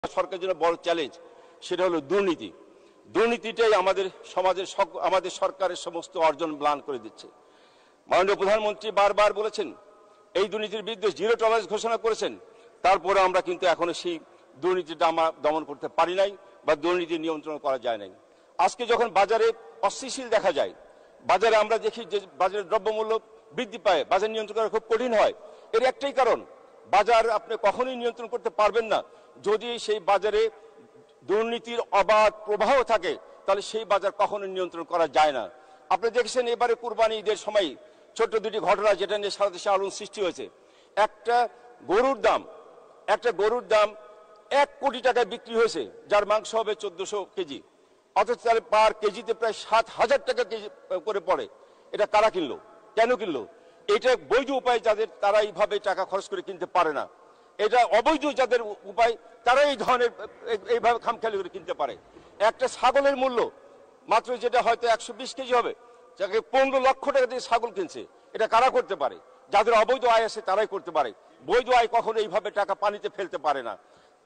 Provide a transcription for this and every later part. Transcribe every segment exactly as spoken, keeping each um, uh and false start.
সরকারের জন্য বড় চ্যালেঞ্জ সেটা হলো দুর্নীতি। দুর্নীতিটাই আমাদের সমাজের আমাদের সরকারের সমস্ত অর্জন ম্লান করে দিচ্ছে। মাননীয় প্রধানমন্ত্রী বারবার বলেছেন এই দুর্নীতির বিরুদ্ধে জিরো টলারেন্স ঘোষণা করেছেন, তারপরে আমরা কিন্তু এখনো সেই দুর্নীতিটা আমরা দমন করতে পারি নাই বা দুর্নীতি নিয়ন্ত্রণ করা যায় নাই। আজকে যখন বাজারে অস্থিতিশীল দেখা যায়, বাজারে আমরা দেখি যে বাজারের দ্রব্যমূল্য বৃদ্ধি পায়, বাজার নিয়ন্ত্রণ করা খুব কঠিন হয়। এর একটাই কারণ, বাজার আপনি কখনোই নিয়ন্ত্রণ করতে পারবেন না যদি সেই বাজারে দুর্নীতির অবাধ প্রবাহ থাকে, তাহলে সেই বাজার কখনো নিয়ন্ত্রণ করা যায় না। আপনি দেখেছেন এবারে কুরবানি ঈদের সময় ছোট্ট দুটি ঘটনা যেটা নিয়ে সারা দেশে আলোড়ন সৃষ্টি হয়েছে। একটা গরুর দাম একটা গরুর দাম এক কোটি টাকায় বিক্রি হয়েছে, যার মাংস হবে চোদ্দশো কেজি, অথচ তাহলে পার কেজিতে প্রায় সাত হাজার টাকা কেজি করে পড়ে। এটা কারা কিনলো, কেন কিনলো? এটা বৈধ উপায় যাদের, তারা এইভাবে টাকা খরচ করে কিনতে পারে না। এটা অবৈধ যাদের উপায়, তারা এই ধরনের এইভাবে খামখেয়ালি করে কিনতে পারে। একটা ছাগলের মূল্য মাত্র যেটা হয়তো একশো বিশ কেজি হবে, যাকে পনেরো লক্ষ টাকা দিয়ে ছাগল কিনছে। এটা কারা করতে পারে? যাদের অবৈধ আয় আছে তারাই করতে পারে। বৈধ আয় কখনো এইভাবে টাকা পানিতে ফেলতে পারে না।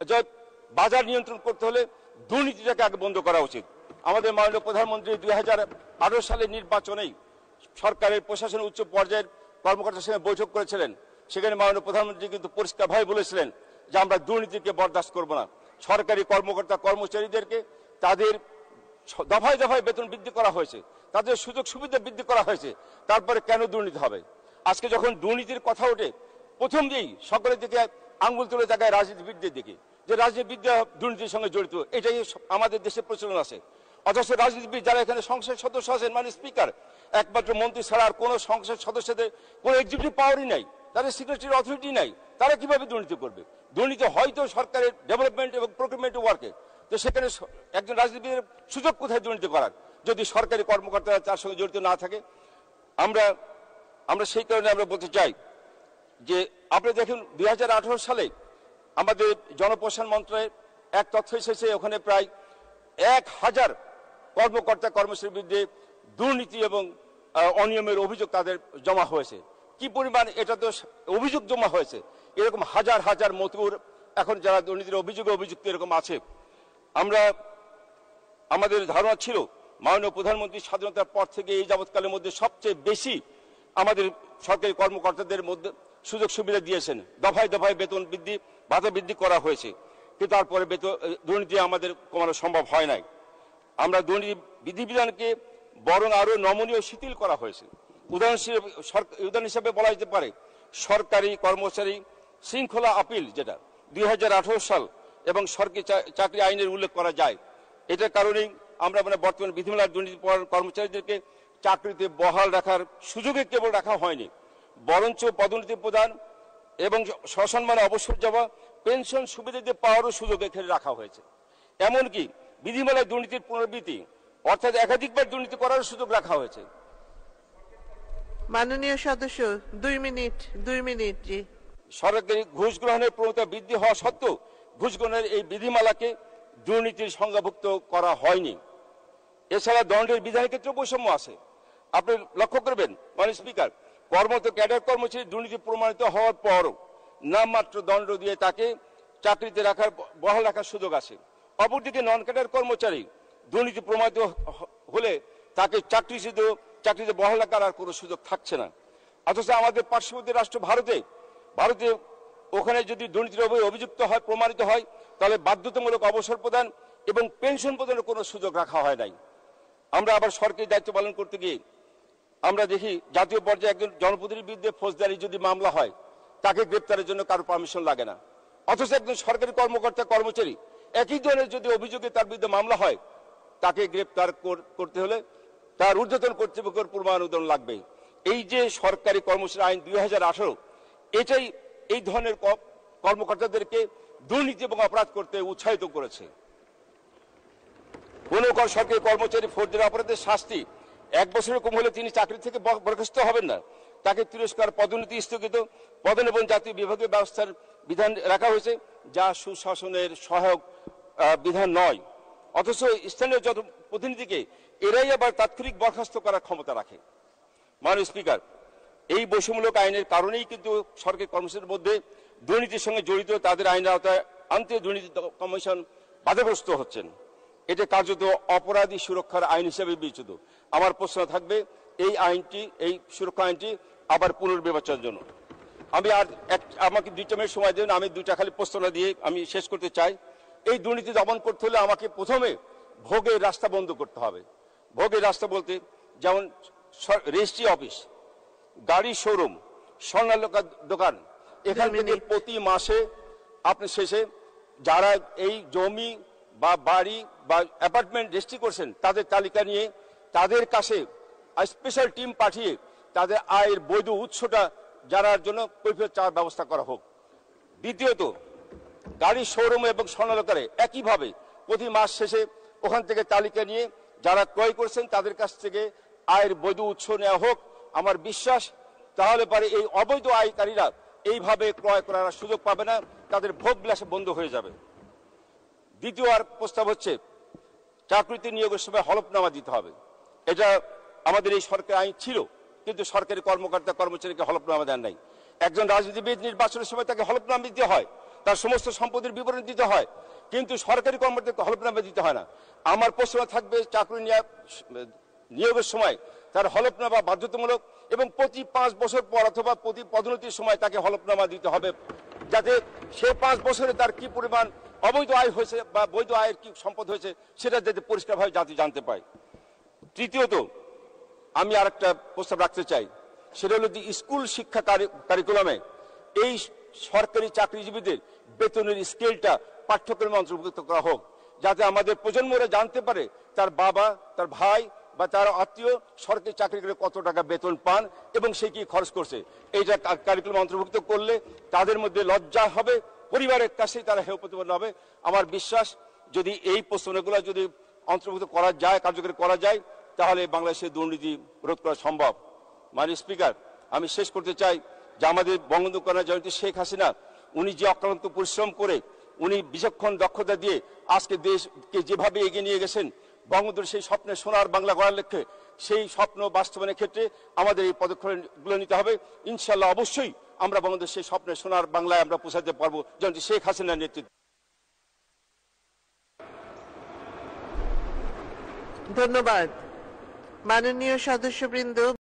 বাজার নিয়ন্ত্রণ করতে হলে দুর্নীতিটাকে আগে বন্ধ করা উচিত। আমাদের মাননীয় প্রধানমন্ত্রী দুই হাজার আঠারো সালের নির্বাচনেই সরকারের প্রশাসনের উচ্চ পর্যায়ের কর্মকর্তার সঙ্গে বৈঠক করেছিলেন। সেখানে মাননীয় প্রধানমন্ত্রী কিন্তু পরিষ্কারভাবে বলেছিলেন যে আমরা দুর্নীতিকে বরদাস্ত করব না। সরকারি কর্মকর্তা কর্মচারীদেরকে তাদের দফায় দফায় বেতন বৃদ্ধি করা হয়েছে, তাদের সুযোগ সুবিধা বৃদ্ধি করা হয়েছে, তারপরে কেন দুর্নীতি হবে? আজকে যখন দুর্নীতির কথা ওঠে, প্রথম দিয়েই সকলের দিকে আঙ্গুল তুলে জায়গায় রাজনীতিবিদদের দিকে, যে রাজনীতিবিদরা দুর্নীতির সঙ্গে জড়িত, এটাই আমাদের দেশে প্রচলন আছে। অথচ রাজনীতিবিদ যারা এখানে সংসদ সদস্য আছেন, মানে স্পিকার, একমাত্র মন্ত্রী ছাড়া আর কোনো সংসদ সদস্যদের কোনো এক্সিকিউটিভ পাওয়ারই নাই, তাদের সিকিউরিটির অথরিটি নাই, তারা কিভাবে দুর্নীতি করবে? দুর্নীতি হয়তো সরকারের ডেভেলপমেন্ট এবং প্রকিউরমেন্ট ওয়ার্কে, তো সেখানে একজন রাজনীতিবিদের সুযোগ কোথায় দুর্নীতি করার, যদি সরকারি কর্মকর্তারা তার সঙ্গে জড়িত না থাকে? আমরা আমরা সেই কারণে আমরা বলতে চাই যে আপনি দেখুন দুই হাজার আঠারো সালে আমাদের জনপ্রশাসন মন্ত্রণালয়ের এক তথ্য এসেছে, ওখানে প্রায় এক হাজার কর্মকর্তা কর্মচারীর বিরুদ্ধে দুর্নীতি এবং অনিয়মের অভিযোগ তাদের জমা হয়েছে। কি পরিমাণ এটা তো অভিযোগ জমা হয়েছে, এরকম হাজার হাজার মতুর এখন যারা দুর্নীতির অভিযোগে অভিযুক্ত এরকম আছে। আমরা আমাদের ধারণা ছিল মাননীয় প্রধানমন্ত্রী স্বাধীনতার পর থেকে এই যাবৎকালের মধ্যে সবচেয়ে বেশি আমাদের সরকারি কর্মকর্তাদের মধ্যে সুযোগ সুবিধা দিয়েছেন, দফায় দফায় বেতন বৃদ্ধি ভাতা বৃদ্ধি করা হয়েছে, কিন্তু তারপরে বেতন দুর্নীতি আমাদের কমানো সম্ভব হয় নাই। আমরা দুর্নীতি বিধিবিধানকে বরং আরো নমনীয় শিথিল করা হয়েছে। উদাহরণ উদাহরণ হিসেবে বলা যেতে পারে সরকারি কর্মচারী শৃঙ্খলা আপিল, যেটা দুই হাজার আঠারো সাল এবং সরকারি চাকরি আইনের উল্লেখ করা যায়। এটার কারণেই আমরা মানে বর্তমান বিধিমালার দুর্নীতি কর্মচারীদেরকে চাকরিতে বহাল রাখার সুযোগে কেবল রাখা হয়নি, বরঞ্চ পদোন্নতি প্রদান এবং সসম্মানে অবসর যাওয়া, পেনশন সুবিধা দিয়ে পাওয়ারও সুযোগ এখানে রাখা হয়েছে। এমনকি বিধিমালায় দুর্নীতির পুনরাবৃত্তি অর্থাৎ একাধিকবার দুর্নীতি করার সুযোগ রাখা হয়েছে। মাননীয় সদস্য দুই মিনিট দুই মিনিট জি। সরকারি ঘুষ গ্রহণের প্রবণতা বৃদ্ধি হওয়া সত্ত্বেও ঘুষ গ্রহণের এই বিধিমালাকে দুর্নীতির সংজ্ঞাভুক্ত করা হয়নি। এছাড়া দণ্ডের বিধানের ক্ষেত্রে বৈষম্য আছে। আপনি লক্ষ্য করবেন মাননীয় স্পিকার, কর্মরত ক্যাডার কর্মচারী দুর্নীতি প্রমাণিত হওয়ার পরও নামমাত্র দণ্ড দিয়ে তাকে চাকরিতে রাখার বহাল রাখার সুযোগ আছে। অপরদিকে নন ক্যাডার কর্মচারী দুর্নীতি প্রমাণিত হলে তাকে চাকরি চাকরিতে বহাল রাখার আর কোনো সুযোগ থাকছে না। অথচ আমাদের পার্শ্ববর্তী রাষ্ট্র ভারতে ভারতে ওখানে যদি দুর্নীতির অভিযুক্ত হয়, প্রমাণিত হয়, তাহলে বাধ্যতামূলক অবসর প্রদান এবং পেনশন প্রদানের কোনো সুযোগ রাখা হয় নাই। আমরা আবার সরকারি দায়িত্ব পালন করতে গিয়ে আমরা দেখি জাতীয় পর্যায়ে একজন জনপ্রতিনিধির বিরুদ্ধে ফৌজদারি যদি মামলা হয়, তাকে গ্রেপ্তারের জন্য কারো পারমিশন লাগে না। অথচ একজন সরকারি কর্মকর্তা কর্মচারী একই ধরনের যদি অভিযোগে তার বিরুদ্ধে মামলা হয়, তাকে গ্রেপ্তার করতে হলে তার ঊর্ধ্বতন কর্তৃপক্ষের পূর্বানুমোদন লাগবে। এই যে সরকারি কর্মচারী আইন দুই হাজার আঠারো এটাই এই ধরনের কর্মকর্তাদেরকে দুর্নীতি এবং অপরাধ করতে উৎসাহিত করেছে। কোন সরকারি কর্মচারী ফৌজদারি অপরাধের শাস্তি এক বছরের কম হলে তিনি চাকরি থেকে বরখাস্ত হবেন না, তাকে তিরস্কার, পদোন্নতি স্থগিত, পদন এবং জাতীয় বিভাগীয় ব্যবস্থার বিধান রাখা হয়েছে, যা সুশাসনের সহায়ক বিধান নয়। অথচ স্থানীয় যত প্রতিনিধিকে এরাই আবার তাৎক্ষণিক বরখাস্ত করার ক্ষমতা রাখে। মাননীয় স্পিকার, এই বৈষম্যমূলক আইনের কারণেই কিন্তু সরকারি কর্মচারীদের মধ্যে দুর্নীতির সঙ্গে জড়িত তাদের আইনের আওতায় আন্তঃ দুর্নীতি কমিশন বাধাগ্রস্ত হচ্ছেন। এটা কার্যত অপরাধী সুরক্ষার আইন হিসেবে বিবেচিত। আমার প্রশ্ন থাকবে এই আইনটি, এই সুরক্ষা আইনটি আবার পুনর্বিবেচনার জন্য। আমি আর এক আমাকে দুইটা মিনিট সময় দেন, আমি দুইটা খালি প্রশ্ন দিয়ে আমি শেষ করতে চাই। এই দুর্নীতি দমন করতে হলে আমাকে প্রথমে ভোগের রাস্তা বন্ধ করতে হবে। ভোগের রাস্তা বলতে যেমন রেজিস্ট্রি অফিস, গাড়ি শোরুম, স্বর্ণালঙ্কার দোকান, এখান থেকে প্রতি মাসে আপনি শেষে যারা এই জমি বা বাড়ি বা অ্যাপার্টমেন্ট রেজিস্ট্রি করছেন তাদের তালিকা নিয়ে তাদের কাছে স্পেশাল টিম পাঠিয়ে তাদের আয়ের বৈধ উৎসটা জানার জন্য কৈফিয়ত চাওয়ার ব্যবস্থা করা হোক। দ্বিতীয়ত, গাড়ি শোরুম এবং স্বর্ণালঙ্কারে একইভাবে প্রতি মাস শেষে ওখান থেকে তালিকা নিয়ে যারা ক্রয় করছেন তাদের কাছ থেকে আয়ের বৈধ উৎস নেওয়া হোক। আমার বিশ্বাস তাহলে পরে এই অবৈধ আয়কারীরা এইভাবে ক্রয় করার সুযোগ পাবে না, তাদের ভোগ বিলাসে বন্ধ হয়ে যাবে। দ্বিতীয় আর প্রস্তাব হচ্ছে চাকরিতে নিয়োগের সময় হলফনামা দিতে হবে। এটা আমাদের এই সরকার আইন ছিল, কিন্তু সরকারি কর্মকর্তা কর্মচারীকে হলফনামা দেন নাই। একজন রাজনীতিবিদ নির্বাচনের সময় তাকে হলফনামা দিতে হয়, তার সমস্ত সম্পত্তির বিবরণ দিতে হয়, কিন্তু সরকারি কর্মকর্তাকে হলফনামা দিতে হয় না। আমার প্রশ্ন থাকবে চাকরি নিয়োগের সময় তার হলফনামা বাধ্যতামূলক এবং প্রতি পাঁচ বছর পর অথবা প্রতি পদোন্নতির সময় তাকে হলফনামা দিতে হবে, যাতে সে পাঁচ বছরে তার কি পরিমাণ অবৈধ আয় হয়েছে বা বৈধ আয়ের কি সম্পদ হয়েছে সেটা যাতে পরিষ্কারভাবে জাতি জানতে পায়। তৃতীয়ত, আমি আর একটা প্রস্তাব রাখতে চাই, সেটা হলো যে স্কুল শিক্ষা কারিকুলামে এই সরকারি চাকরিজীবীদের বেতনের স্কেলটা পাঠ্যক্রমে অন্তর্ভুক্ত করা হোক, যাতে আমাদের প্রজন্মরা জানতে পারে তার বাবা, তার ভাই বা তার আত্মীয় সরকারি চাকরি করে কত টাকা বেতন পান এবং সে কি খরচ করছে। এইটা কারিকুলাম অন্তর্ভুক্ত করলে তাদের মধ্যে লজ্জা হবে, পরিবারের কাছেই তারা হেয় প্রতিপন্ন হবে। আমার বিশ্বাস যদি এই প্রশ্নগুলো যদি অন্তর্ভুক্ত করা যায়, কার্যকরী করা যায়, তাহলে বাংলাদেশের দুর্নীতি রোধ করা সম্ভব। মাননীয় স্পিকার, আমি শেষ করতে চাই যে আমাদের বঙ্গবন্ধু কন্যা জয়ন্তী শেখ হাসিনা উনি যে অক্লান্ত পরিশ্রম করে উনি বিচক্ষণ দক্ষতা দিয়ে আজকে দেশকে যেভাবে এগিয়ে নিয়ে গেছেন, বঙ্গবন্ধুর সেই স্বপ্নে সোনার বাংলা গড়ার লক্ষ্যে সেই স্বপ্ন বাস্তবায়নের ক্ষেত্রে আমাদের এই পদক্ষেপগুলো নিতে হবে। ইনশাল্লাহ অবশ্যই আমরা বঙ্গবন্ধুর সেই স্বপ্নে সোনার বাংলায় আমরা পৌঁছাতে পারবো, জয়ন্তী শেখ হাসিনার নেতৃত্বে। ধন্যবাদ। মাননীয় সদস্যবৃন্দ,